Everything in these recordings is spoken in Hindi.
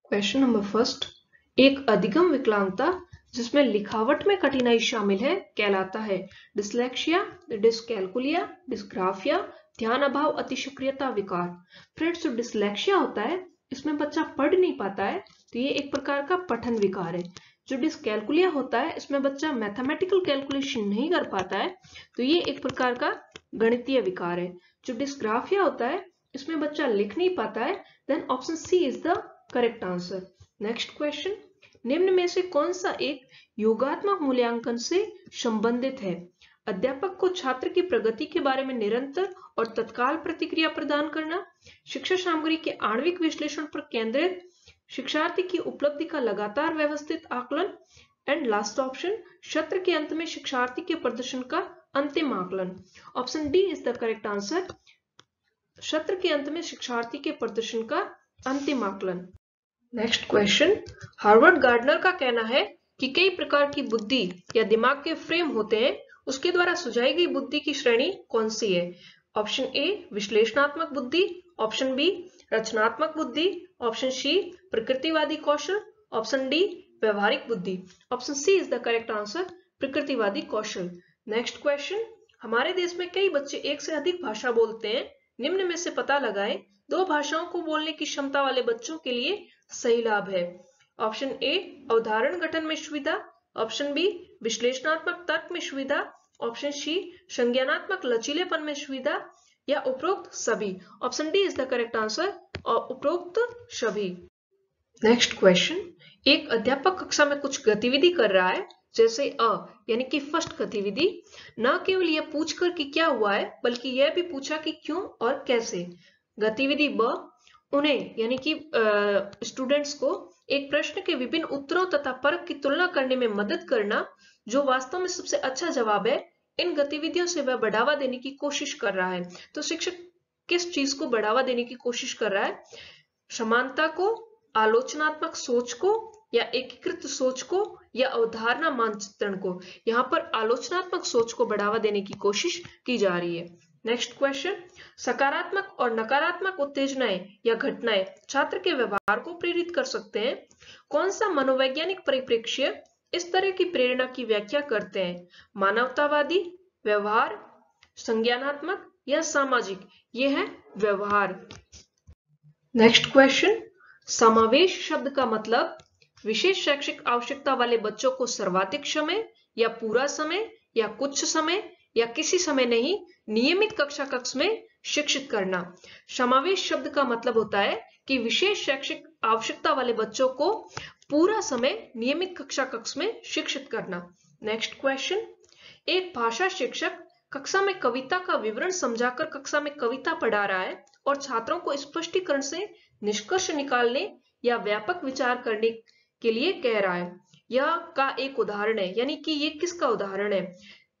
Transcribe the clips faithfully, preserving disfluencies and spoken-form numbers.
क्वेश्चन नंबर फर्स्ट, एक अधिगम विकलांगता जिसमें लिखावट में कठिनाई शामिल है कहलाता है डिस्लेक्सिया, डिस्कैल्कुलिया, डिस्ग्राफिया, ध्यान अभाव, अतिसक्रियता विकार। फ्रेंड्स, जो डिस्लेक्सिया होता है इसमें बच्चा पढ़ नहीं पाता है तो ये एक प्रकार का पठन विकार है। जो डिस्कैल्कुलिया होता है इसमें बच्चा मैथमेटिकल कैलकुलेशन नहीं कर पाता है तो ये एक प्रकार का गणितीय विकार है। जो डिस्ग्राफिया होता है इसमें बच्चा लिख नहीं पाता है, then option C is the correct answer. Next question, निम्न में से कौन सा एक योगात्मक मूल्यांकन से संबंधित है? अध्यापक को छात्र की प्रगति के बारे में निरंतर और तत्काल प्रतिक्रिया प्रदान करना, शिक्षा सामग्री के आणविक विश्लेषण पर केंद्रित, शिक्षार्थी की उपलब्धि का लगातार व्यवस्थित आकलन, एंड लास्ट ऑप्शन सत्र के अंत में शिक्षार्थी के प्रदर्शन का अंतिम आकलन। Option D is the correct answer, सत्र के अंत में शिक्षार्थी के प्रदर्शन का अंतिम आकलन। नेक्स्ट क्वेश्चन, हार्वर्ड गार्डनर का कहना है कि कई प्रकार की बुद्धि या दिमाग के फ्रेम होते हैं, उसके द्वारा सुझाई गई बुद्धि की श्रेणी कौन सी है? ऑप्शन ए विश्लेषणात्मक बुद्धि, ऑप्शन बी रचनात्मक बुद्धि, ऑप्शन सी प्रकृतिवादी कौशल, ऑप्शन डी व्यवहारिक बुद्धि। Option C is the correct answer, प्रकृतिवादी कौशल। नेक्स्ट क्वेश्चन, हमारे देश में कई बच्चे एक से अधिक भाषा बोलते हैं, निम्न में से पता लगाएं दो भाषाओं को बोलने की क्षमता वाले बच्चों के लिए सही लाभ है। ऑप्शन ए अवधारण गठन में सुविधा, ऑप्शन बी विश्लेषणात्मक तर्क में सुविधा, ऑप्शन सी संज्ञानात्मक लचीलेपन में सुविधा, या उपरोक्त सभी। Option D is the correct answer, और उपरोक्त सभी। नेक्स्ट क्वेश्चन, एक अध्यापक कक्षा में कुछ गतिविधि कर रहा है, जैसे अ यानी कि फर्स्ट गतिविधि, न केवल यह पूछकर कि क्या हुआ है बल्कि यह भी पूछा कि क्यों और कैसे। गतिविधि ब, उन्हें यानी कि स्टूडेंट्स को एक प्रश्न के विभिन्न उत्तरों तथा फर्क की तुलना करने में मदद करना, जो वास्तव में सबसे अच्छा जवाब है। इन गतिविधियों से वह बढ़ावा देने की कोशिश कर रहा है। तो शिक्षक किस चीज को बढ़ावा देने की कोशिश कर रहा है? समानता को, आलोचनात्मक सोच को, या एकीकृत सोच को, या अवधारणा मानचित्रण को। यहाँ पर आलोचनात्मक सोच को बढ़ावा देने की कोशिश की जा रही है। नेक्स्ट क्वेश्चन, सकारात्मक और नकारात्मक उत्तेजनाएं या घटनाएं छात्र के व्यवहार को प्रेरित कर सकते हैं। कौन सा मनोवैज्ञानिक परिप्रेक्ष्य इस तरह की प्रेरणा की व्याख्या करते हैं? मानवतावादी, व्यवहार, संज्ञानात्मक, या सामाजिक? यह है व्यवहार। नेक्स्ट क्वेश्चन, समावेश शब्द का मतलब विशेष शैक्षिक आवश्यकता वाले बच्चों को सर्वाधिक समय, या पूरा समय, या कुछ समय, या किसी समय नहीं, नियमित कक्षा कक्ष में शिक्षित करना। समावेश शब्द का मतलब होता है कि विशेष शैक्षिक आवश्यकता वाले बच्चों को पूरा समय नियमित कक्षा कक्ष में शिक्षित करना। नेक्स्ट क्वेश्चन, एक भाषा शिक्षक कक्षा में कविता का विवरण समझाकर कक्षा में कविता पढ़ा रहा है और छात्रों को स्पष्टीकरण से निष्कर्ष निकालने या व्यापक विचार करने के लिए कह रहा है। यह का एक उदाहरण है, यानी कि ये किसका उदाहरण है?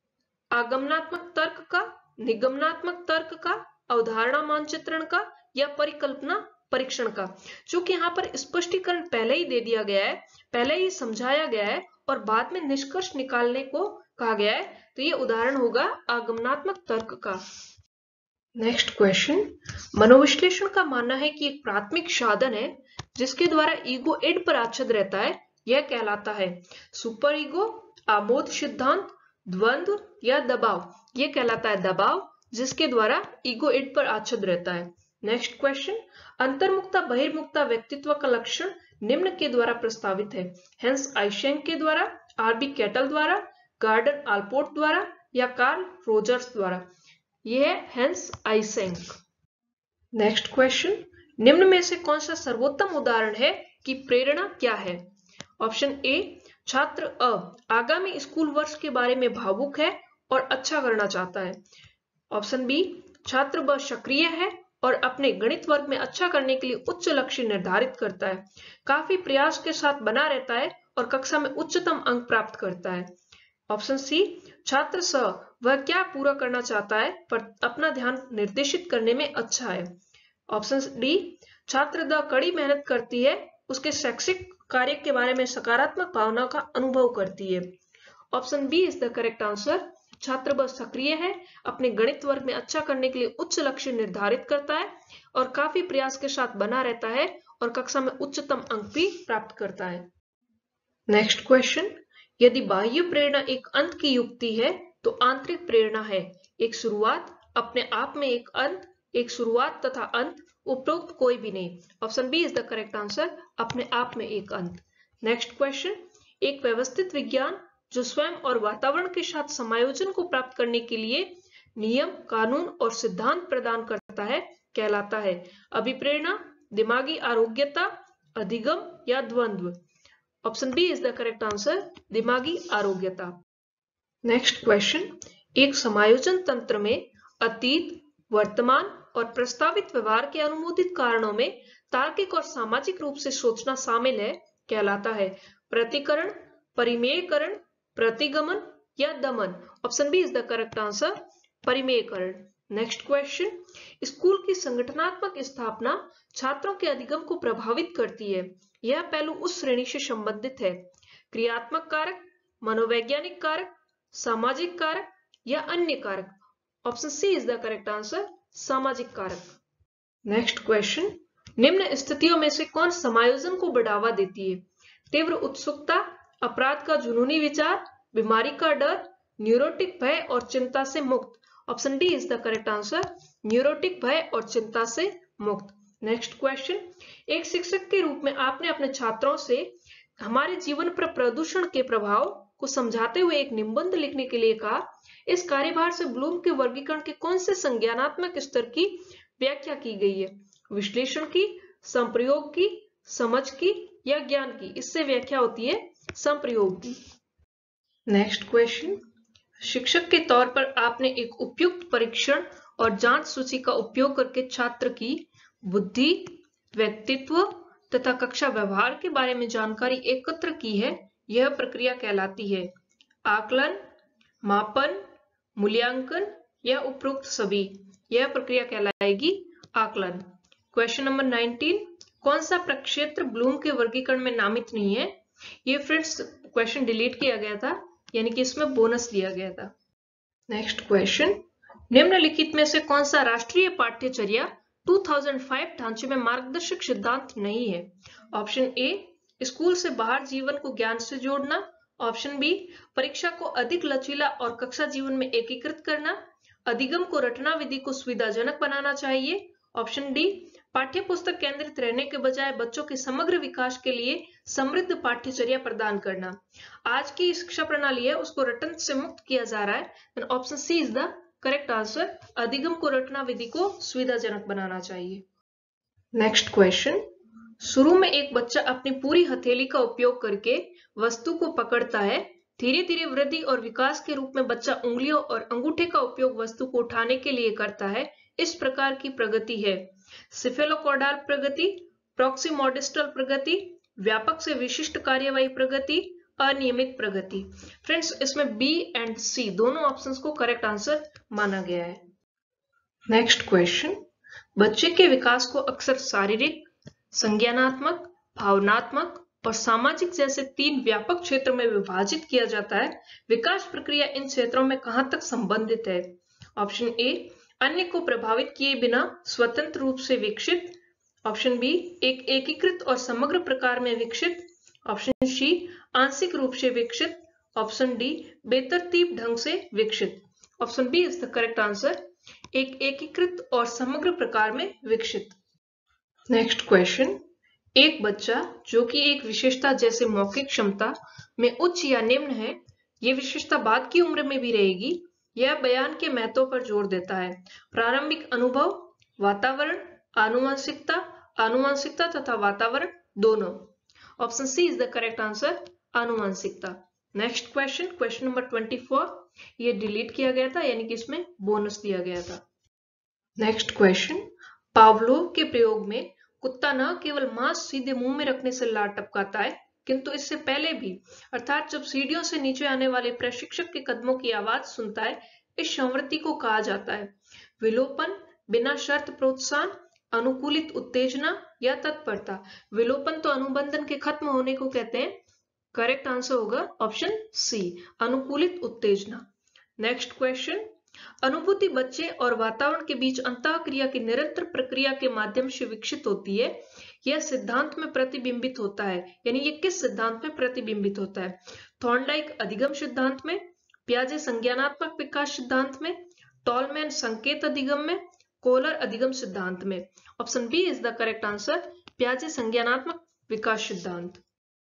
आगमनात्मक तर्क का, निगमनात्मक तर्क का, अवधारणा मानचित्रण का, या परिकल्पना परीक्षण का। चूंकि यहाँ पर स्पष्टीकरण पहले ही दे दिया गया है, पहले ही समझाया गया है और बाद में निष्कर्ष निकालने को कहा गया है, तो ये उदाहरण होगा आगमनात्मक तर्क का। नेक्स्ट क्वेश्चन, मनोविश्लेषण का मानना है कि एक प्राथमिक साधन है जिसके द्वारा ईगो एड पर आच्छद रहता है, यह कहलाता है सुपर ईगो, आमोद सिद्धांत, द्वंद्व, या दबाव। यह कहलाता है दबाव, जिसके द्वारा ईगो एड पर आच्छद रहता है। नेक्स्ट क्वेश्चन, अंतर्मुखता बहिर्मुखता व्यक्तित्व का लक्षण निम्न के द्वारा प्रस्तावित है। हेंस आइसेंक के द्वारा, आरबी कैटल द्वारा, गार्डन आलपोर्ट द्वारा, या कार्ल रोजर्स द्वारा। यह है हेंस आइसेंक। नेक्स्ट क्वेश्चन, निम्न में से कौन सा सर्वोत्तम उदाहरण है कि प्रेरणा क्या है? ऑप्शन ए, छात्र अ आगामी स्कूल वर्ष के बारे में भावुक है और अच्छा करना चाहता है। ऑप्शन बी, छात्र ब सक्रिय है और अपने गणित वर्ग में अच्छा करने के लिए उच्च लक्ष्य निर्धारित करता है, काफी प्रयास के साथ बना रहता है और कक्षा में उच्चतम अंक प्राप्त करता है। ऑप्शन सी, छात्र स वह क्या पूरा करना चाहता है पर अपना ध्यान निर्देशित करने में अच्छा है। ऑप्शन डी, छात्र द कड़ी मेहनत करती है, उसके शैक्षिक कार्य के बारे में सकारात्मक भावना का अनुभव करती है। Option B is the correct answer, छात्र ब सक्रिय है, अपने गणित वर्ग में अच्छा करने के लिए उच्च लक्ष्य निर्धारित करता है और काफी प्रयास के साथ बना रहता है और कक्षा में उच्चतम अंक भी प्राप्त करता है। नेक्स्ट क्वेश्चन, यदि बाह्य प्रेरणा एक अंत की युक्ति है तो आंतरिक प्रेरणा है एक शुरुआत, अपने आप में एक अंत, एक शुरुआत तथा अंत, उपरोक्त कोई भी नहीं। Option B is the correct answer, अपने आप में एक अंत। नेक्स्ट क्वेश्चन, एक व्यवस्थित विज्ञान जो स्वयं और वातावरण के साथ समायोजन को प्राप्त करने के लिए नियम, कानून और सिद्धांत प्रदान करता है कहलाता है अभिप्रेरणा, दिमागी आरोग्यता, अधिगम या द्वंद्व। Option B is the correct answer, दिमागी आरोग्यता। नेक्स्ट क्वेश्चन, एक समायोजन तंत्र में अतीत, वर्तमान और प्रस्तावित व्यवहार के अनुमोदित कारणों में तार्किक और सामाजिक रूप से सोचना शामिल है कहलाता है प्रतिकरण, परिमेयकरण, प्रतिगमन या दमन। Option B is the correct answer, परिमेयकरण। नेक्स्ट क्वेश्चन, स्कूल की संगठनात्मक स्थापना छात्रों के अधिगम को प्रभावित करती है। यह पहलू उस श्रेणी से संबंधित है क्रियात्मक कारक, मनोवैज्ञानिक कारक, सामाजिक कारक या अन्य कारक। Option C is the correct answer, सामाजिक कारक। नेक्स्ट क्वेश्चन, निम्न स्थितियों में से कौन समायोजन को बढ़ावा देती है? तीव्र उत्सुकता, अपराध का जुनूनी विचार, बीमारी का डर, न्यूरोटिक भय और चिंता से मुक्त। Option D is the correct answer, neurotic भय और चिंता से मुक्त। नेक्स्ट क्वेश्चन, एक शिक्षक के रूप में आपने अपने छात्रों से हमारे जीवन पर प्रदूषण के प्रभाव को समझाते हुए एक निबंध लिखने के लिए कहा। इस कार्यभार से ब्लूम के वर्गीकरण के कौन से संज्ञानात्मक स्तर की व्याख्या की गई है? विश्लेषण की, संप्रयोग की, समझ की या ज्ञान की? इससे व्याख्या होती है संप्रयोग की। नेक्स्ट क्वेश्चन, शिक्षक के तौर पर आपने एक उपयुक्त परीक्षण और जांच सूची का उपयोग करके छात्र की बुद्धि, व्यक्तित्व तथा कक्षा व्यवहार के बारे में जानकारी एकत्र की है। यह प्रक्रिया कहलाती है आकलन, मापन, मूल्यांकन या उपरोक्त सभी। यह प्रक्रिया कहलाएगी आकलन। क्वेश्चन नंबर नाइनटीन, कौन सा प्रक्षेत्र ब्लूम के वर्गीकरण में नामित नहीं है? ये फ्रेंड्स क्वेश्चन डिलीट किया गया था, यानी कि इसमें बोनस दिया गया था। नेक्स्ट क्वेश्चन, निम्नलिखित में से कौन सा राष्ट्रीय पाठ्यचर्या दो हज़ार पाँच ढांचे में मार्गदर्शक सिद्धांत नहीं है? ऑप्शन ए, स्कूल से बाहर जीवन को ज्ञान से जोड़ना। ऑप्शन बी, परीक्षा को अधिक लचीला और कक्षा जीवन में एकीकृत करना। अधिगम को रटना विधि को सुविधाजनक बनाना चाहिए। ऑप्शन डी, पाठ्य पुस्तक केंद्रित रहने के बजाय बच्चों के समग्र विकास के लिए समृद्ध पाठ्यचर्या प्रदान करना। आज की शिक्षा प्रणाली है उसको रटन से मुक्त किया जा रहा है। Option C is the correct answer, अधिगम को रटना विधि को सुविधाजनक बनाना चाहिए। नेक्स्ट क्वेश्चन, शुरू में एक बच्चा अपनी पूरी हथेली का उपयोग करके वस्तु को पकड़ता है। धीरे धीरे वृद्धि और विकास के रूप में बच्चा उंगलियों और अंगूठे का उपयोग वस्तु को उठाने के लिए करता है। इस प्रकार की प्रगति है सिफेलोकॉर्डाल प्रगति, प्रॉक्सिमोडिस्टल प्रगति, व्यापक से विशिष्ट कार्यवाही प्रगति, अनियमित प्रगति। फ्रेंड्स, इसमें बी एंड सी दोनों ऑप्शंस को करेक्ट आंसर माना गया है। नेक्स्ट क्वेश्चन, बच्चे के विकास को अक्सर शारीरिक, संज्ञानात्मक, भावनात्मक और सामाजिक जैसे तीन व्यापक क्षेत्र में विभाजित किया जाता है। विकास प्रक्रिया इन क्षेत्रों में कहां तक संबंधित है? ऑप्शन ए, अन्य को प्रभावित किए बिना स्वतंत्र रूप से विकसित। ऑप्शन बी, एक एकीकृत और समग्र प्रकार में विकसित। ऑप्शन सी, आंशिक रूप से विकसित। ऑप्शन डी, बेतरतीब ढंग से विकसित। Option B is the correct answer, एक एकीकृत और समग्र प्रकार में विकसित। नेक्स्ट क्वेश्चन, एक बच्चा जो कि एक विशेषता जैसे मौखिक क्षमता में उच्च या निम्न है, यह विशेषता बाद की उम्र में भी रहेगी। यह बयान के महत्व पर जोर देता है। प्रारंभिक अनुभव, वातावरण, आनुवंशिकता, आनुवंशिकता तथा वातावरण दोनों। Option C is the correct answer, आनुवंशिकता। नेक्स्ट क्वेश्चन, क्वेश्चन नंबर चौबीस, ये डिलीट किया गया था, यानी कि इसमें बोनस दिया गया था। नेक्स्ट क्वेश्चन, पावलोव के प्रयोग में कुत्ता न केवल मांस सीधे मुंह में रखने से लार टपकाता है, किंतु इससे पहले भी, अर्थात जब सीढ़ियों से नीचे आने वाले प्रशिक्षक के कदमों की आवाज सुनता है। इस संवृत्ति को कहा जाता है विलोपन, बिना शर्त प्रोत्साहन, अनुकूलित उत्तेजना या तत्परता। विलोपन तो अनुबंधन के खत्म होने को कहते हैं। करेक्ट आंसर होगा ऑप्शन सी, अनुकूलित उत्तेजना। नेक्स्ट क्वेश्चन, अनुभूति बच्चे और वातावरण के बीच अंतःक्रिया की निरंतर प्रक्रिया के माध्यम से विकसित होती है। यह सिद्धांत में प्रतिबिंबित होता है, यानी ये किस सिद्धांत में प्रतिबिंबित होता है? थॉर्नडाइक अधिगम सिद्धांत में, पियाजे संज्ञानात्मक विकास सिद्धांत में, टॉलमैन संकेत अधिगम में, कोलर अधिगम सिद्धांत में। Option B is the correct answer, पियाजे संज्ञानात्मक विकास सिद्धांत।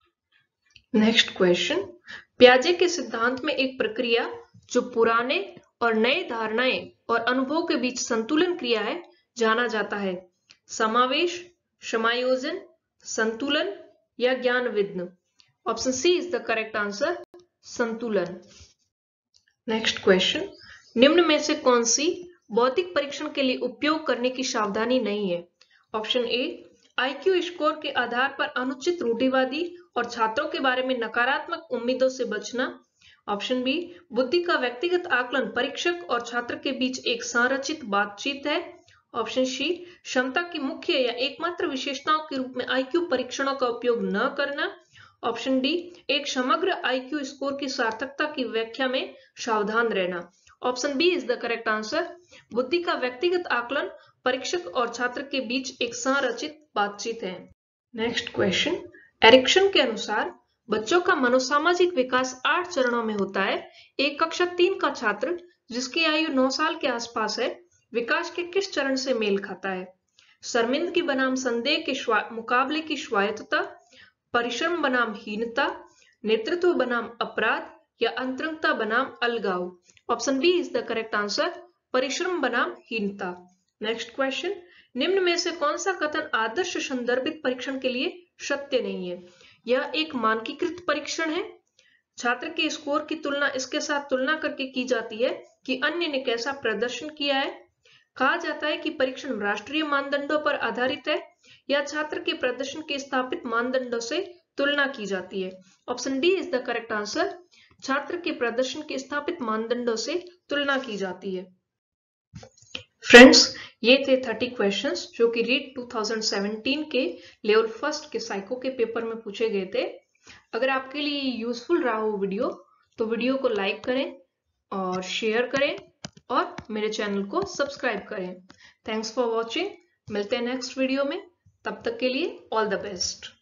नेक्स्ट क्वेश्चन, पियाजे के सिद्धांत में एक प्रक्रिया जो पुराने और नए धारणाएं और अनुभव के बीच संतुलन क्रिया है जाना जाता है। समावेश, समायोजन, संतुलन या ज्ञान विघ्न। Option C is the correct answer, संतुलन। नेक्स्ट क्वेश्चन, निम्न में से कौन सी बौद्धिक परीक्षण के लिए उपयोग करने की सावधानी नहीं है? ऑप्शन ए, आईक्यू स्कोर के आधार पर अनुचित रूढ़िवादी और छात्रों के बारे में नकारात्मक उम्मीदों से बचना। ऑप्शन बी, बुद्धि का व्यक्तिगत आकलन परीक्षक और छात्र के बीच एक संरचित बातचीत है। ऑप्शन सी, क्षमता की मुख्य या एकमात्र विशेषताओं के रूप में आईक्यू परीक्षणों का उपयोग न करना। ऑप्शन डी, एक समग्र आईक्यू स्कोर की सार्थकता की व्याख्या में सावधान रहना। Option B is the correct answer, बुद्धि का व्यक्तिगत आकलन परीक्षक और छात्र के बीच एक संरचित बातचीत है। नेक्स्ट क्वेश्चन, एरिक्सन के अनुसार बच्चों का मनोसामाजिक विकास आठ चरणों में होता है। एक कक्षा तीन का छात्र जिसकी आयु नौ साल के आसपास है, विकास के किस चरण से मेल खाता है? शर्मिंदगी बनाम संदेह के मुकाबले की स्वायत्तता, परिश्रम बनाम हीनता, नेतृत्व बनाम अपराध या अंतरंगता बनाम अलगाव। Option B is the correct answer, परिश्रम बनाम हीनता। नेक्स्ट क्वेश्चन, निम्न में से कौन सा कथन आदर्श संदर्भित परीक्षण के लिए सत्य नहीं है? यह एक मानकीकृत परीक्षण है, छात्र के स्कोर की तुलना इसके साथ तुलना करके की जाती है कि अन्य ने कैसा प्रदर्शन किया है। कहा जाता है कि परीक्षण राष्ट्रीय मानदंडों पर आधारित है, या छात्र के प्रदर्शन के स्थापित मानदंडों से तुलना की जाती है। Option D is the correct answer, छात्र के प्रदर्शन के स्थापित मानदंडों से तुलना की जाती है। फ्रेंड्स, ये थे तीस क्वेश्चंस जो कि रीट दो हज़ार सत्रह के लेवल फर्स्ट के साइको के पेपर में पूछे गए थे। अगर आपके लिए यूजफुल रहा हो वीडियो तो वीडियो को लाइक करें और शेयर करें और मेरे चैनल को सब्सक्राइब करें। थैंक्स फॉर वॉचिंग, मिलते हैं नेक्स्ट वीडियो में, तब तक के लिए ऑल द बेस्ट।